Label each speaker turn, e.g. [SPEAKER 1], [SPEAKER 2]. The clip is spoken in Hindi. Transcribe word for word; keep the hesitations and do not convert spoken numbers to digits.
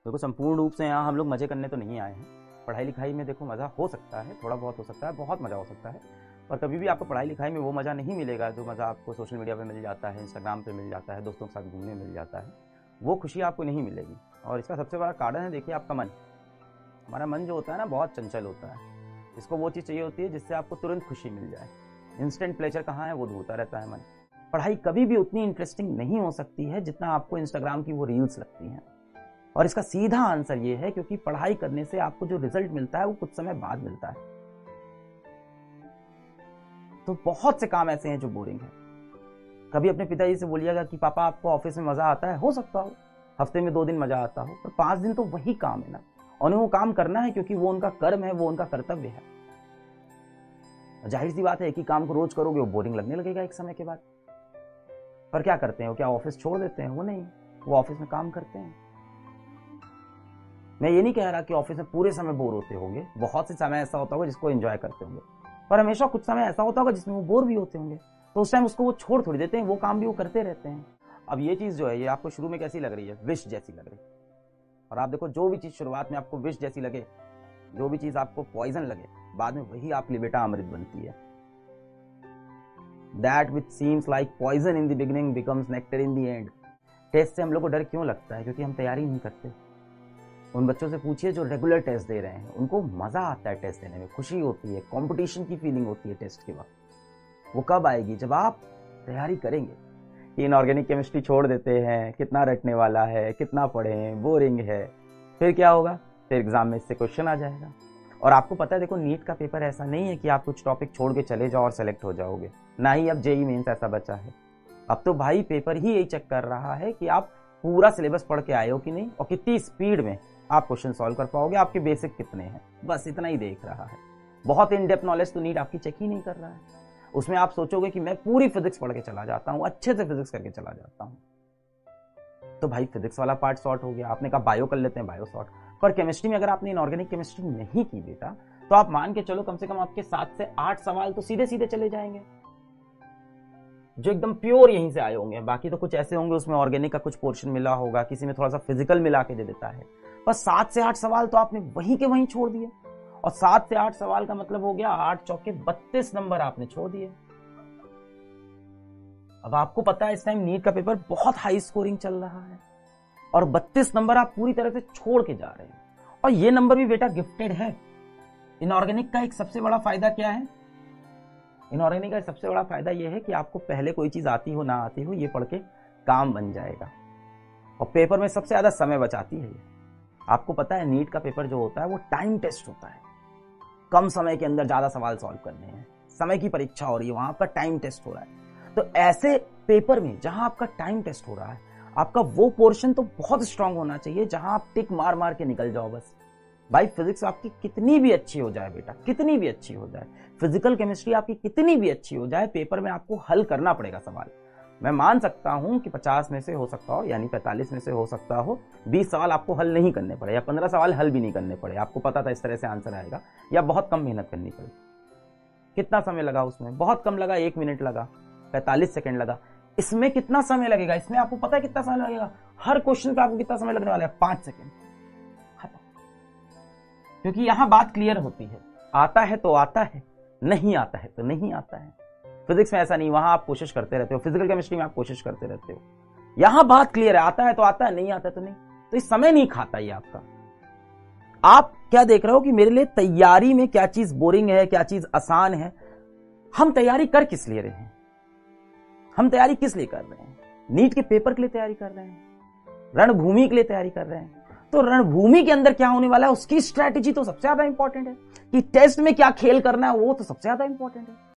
[SPEAKER 1] देखो संपूर्ण रूप से यहाँ हम लोग मजे करने तो नहीं आए हैं। पढ़ाई लिखाई में देखो मज़ा हो सकता है, थोड़ा बहुत हो सकता है, बहुत मज़ा हो सकता है, पर कभी भी आपको पढ़ाई लिखाई में वो मज़ा नहीं मिलेगा जो मज़ा आपको सोशल मीडिया पे मिल जाता है, इंस्टाग्राम पे मिल जाता है, दोस्तों के साथ घूमने मिल जाता है। वो खुशी आपको नहीं मिलेगी और इसका सबसे बड़ा कारण है देखिए आपका मन। हमारा मन जो होता है ना बहुत चंचल होता है। इसको वो चीज़ चाहिए होती है जिससे आपको तुरंत खुशी मिल जाए। इंस्टेंट प्लेजर कहाँ है, वो ढूंढता रहता है मन। पढ़ाई कभी भी उतनी इंटरेस्टिंग नहीं हो सकती है जितना आपको इंस्टाग्राम की वो रील्स लगती हैं। और इसका सीधा आंसर ये है क्योंकि पढ़ाई करने से आपको जो रिजल्ट मिलता है वो कुछ समय बाद मिलता है। तो बहुत से काम ऐसे हैं जो बोरिंग है। कभी अपने पिताजी से बोलिएगा कि पापा आपको ऑफिस में मजा आता है, हो सकता हो हफ्ते में दो दिन मजा आता हो, पर पांच दिन तो वही काम है ना, उन्हें वो काम करना है क्योंकि वो उनका कर्म है, वो उनका कर्तव्य है। जाहिर सी बात है कि काम को रोज करोगे वो बोरिंग लगने लगेगा एक समय के बाद। पर क्या करते हैं वो, क्या ऑफिस छोड़ देते हैं? वो नहीं, वो ऑफिस में काम करते हैं। मैं ये नहीं कह रहा कि ऑफिस में पूरे समय बोर होते होंगे, बहुत से समय ऐसा होता होगा जिसको एंजॉय करते होंगे, पर हमेशा कुछ समय ऐसा होता होगा जिसमें वो बोर भी होते होंगे, तो उस टाइम उसको वो छोड़ थोड़ी देते हैं, वो काम भी वो करते रहते हैं। अब ये चीज जो है ये आपको शुरू में कैसी लग रही है? विष जैसी लग रही है। और आप देखो जो भी चीज शुरुआत में आपको विष जैसी लगे, जो भी चीज आपको पॉइजन लगे, बाद में वही आपके लिए बेटा अमृत बनती है। That which seems like poison in the beginning becomes nectar in the end। Test से हम लोग को डर क्यों लगता है? क्योंकि हम तैयारी नहीं करते। उन बच्चों से पूछिए जो रेगुलर टेस्ट दे रहे हैं, उनको मजा आता है टेस्ट देने में, खुशी होती है, कंपटीशन की फीलिंग होती है टेस्ट के वक्त। वो कब आएगी? जब आप तैयारी करेंगे। इनऑर्गेनिक केमिस्ट्री छोड़ देते हैं, कितना रटने वाला है, कितना पढ़ें, बोरिंग है, फिर क्या होगा? फिर एग्जाम में इससे क्वेश्चन आ जाएगा। और आपको पता है देखो नीट का पेपर ऐसा नहीं है कि आप कुछ टॉपिक छोड़ के चले जाओ और सेलेक्ट हो जाओगे, ना ही अब जेई मेंस ऐसा बचा है। अब तो भाई पेपर ही यही चेक कर रहा है कि आप पूरा सिलेबस पढ़ के आए हो कि नहीं और कितनी स्पीड में आप क्वेश्चन सॉल्व कर पाओगे, आपके बेसिक कितने हैं, बस इतना ही देख रहा है। बहुत इन डेप्थ नॉलेज तो नीट आपकी चेक ही नहीं कर रहा है। उसमें आप सोचोगे कि मैं पूरी फिजिक्स पढ़ के चला जाता हूं, अच्छे से फिजिक्स करके चला जाता हूं, तो भाई फिजिक्स वाला पार्ट सॉर्ट हो गया। आपने कहा बायो कर लेते हैं, बायो सॉर्ट। पर केमिस्ट्री में अगर आपने इनऑर्गेनिक केमिस्ट्री नहीं की बेटा, तो आप मान के चलो कम से कम आपके सात से आठ सवाल तो सीधे सीधे चले जाएंगे, जो एकदम प्योर यहीं से आए होंगे। बाकी तो कुछ ऐसे होंगे उसमें ऑर्गेनिक का कुछ पोर्शन मिला होगा, किसी में थोड़ा सा फिजिकल मिला के दे देता है, पर सात से आठ सवाल तो आपने वहीं के वहीं छोड़ दिए। और सात से आठ सवाल का मतलब हो गया आठ चौके बत्तीस नंबर आपने छोड़ दिए। अब आपको पता है इस टाइम नीट का पेपर बहुत हाई स्कोरिंग चल रहा है और बत्तीस नंबर आप पूरी तरह से छोड़ के जा रहे हैं। और ये नंबर भी बेटा गिफ्टेड है। इनऑर्गेनिक का एक सबसे बड़ा फायदा क्या है? इनऑर्गेनिक का सबसे बड़ा फायदा यह है कि आपको पहले कोई चीज आती हो ना आती हो, ये पढ़ के काम बन जाएगा और पेपर में सबसे ज्यादा समय बचाती है ये। आपको पता है नीट का पेपर जो होता है वो टाइम टेस्ट होता है। कम समय के अंदर ज्यादा सवाल सॉल्व करने हैं, समय की परीक्षा हो रही है, वहां आपका टाइम टेस्ट हो रहा है। तो ऐसे पेपर में जहां आपका टाइम टेस्ट हो रहा है, आपका वो पोर्शन तो बहुत स्ट्रांग होना चाहिए जहां आप टिक मार मार के निकल जाओ बस। भाई फिजिक्स आपकी कितनी भी अच्छी हो जाए बेटा, कितनी भी अच्छी हो जाए, फिजिकल केमिस्ट्री आपकी कितनी भी अच्छी हो जाए, पेपर में आपको हल करना पड़ेगा सवाल। मैं मान सकता हूं कि पचास में से हो सकता हो, यानी पैंतालीस में से हो सकता हो बीस सवाल आपको हल नहीं करने पड़े, या पंद्रह सवाल हल भी नहीं करने पड़े, आपको पता था इस तरह से आंसर आएगा, या बहुत कम मेहनत करनी पड़ी। कितना समय लगा उसमें? बहुत कम लगा, एक मिनट लगा, पैंतालीस सेकंड लगा। इसमें कितना समय लगेगा? इसमें आपको पता है कितना समय लगेगा? हर क्वेश्चन पे आपको कितना समय लगने वाला है? पांच सेकंड। क्योंकि यहां बात क्लियर होती है, आता है तो आता है, नहीं आता है तो नहीं आता है। फिजिक्स में ऐसा नहीं, वहां आप कोशिश करते रहते हो, फिजिकल केमिस्ट्री में आप कोशिश करते रहते हो। यहां बात क्लियर है, आता है तो आता है, नहीं आता है तो नहीं। तो इस समय नहीं खाता ये आपका। आप क्या देख रहे हो कि मेरे लिए तैयारी में क्या चीज बोरिंग है, क्या चीज आसान है। हम तैयारी कर किस लिए रहे हैं? हम तैयारी किस लिए कर रहे हैं? नीट के पेपर के लिए तैयारी कर रहे हैं, रणभूमि के लिए तैयारी कर रहे हैं। तो रणभूमि के अंदर क्या होने वाला है उसकी स्ट्रैटेजी तो सबसे ज्यादा इंपॉर्टेंट है, कि टेस्ट में क्या खेल करना है वो तो सबसे ज्यादा इंपॉर्टेंट है।